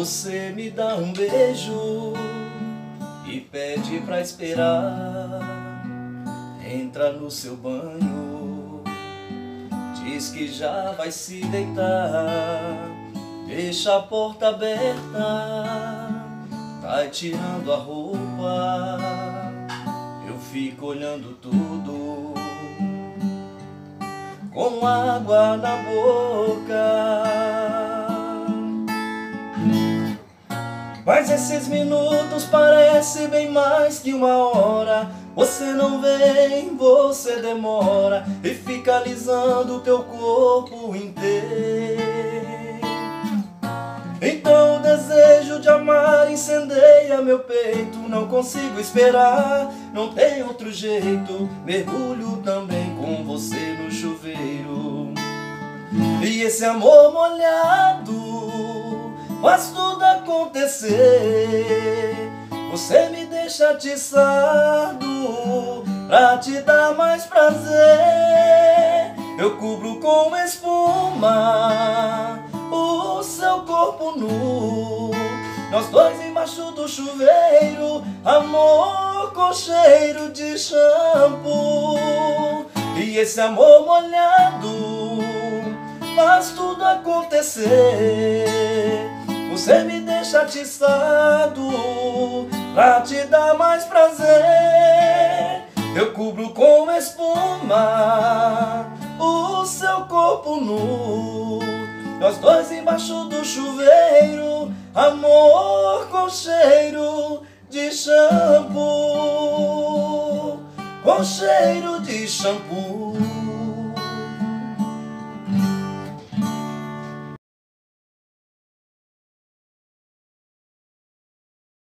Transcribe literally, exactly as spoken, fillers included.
Você me dá um beijo e pede pra esperar. Entra no seu banho, diz que já vai se deitar. Deixa a porta aberta, vai tirando a roupa. Eu fico olhando tudo com água na boca. Mas esses minutos parecem bem mais que uma hora. Você não vem, você demora e fica alisando teu corpo inteiro. Então o desejo de amar incendeia meu peito. Não consigo esperar, não tem outro jeito. Mergulho também com você no chuveiro. E esse amor molhado faz tudo acontecer. Você me deixa atiçado pra te dar mais prazer. Eu cubro com espuma o seu corpo nu, nós dois embaixo do chuveiro, amor com cheiro de shampoo. E esse amor molhado faz tudo acontecer. Você me deixa atiçado pra te dar mais prazer. Eu cubro com espuma o seu corpo nu, nós dois embaixo do chuveiro, amor com cheiro de shampoo, com cheiro de shampoo.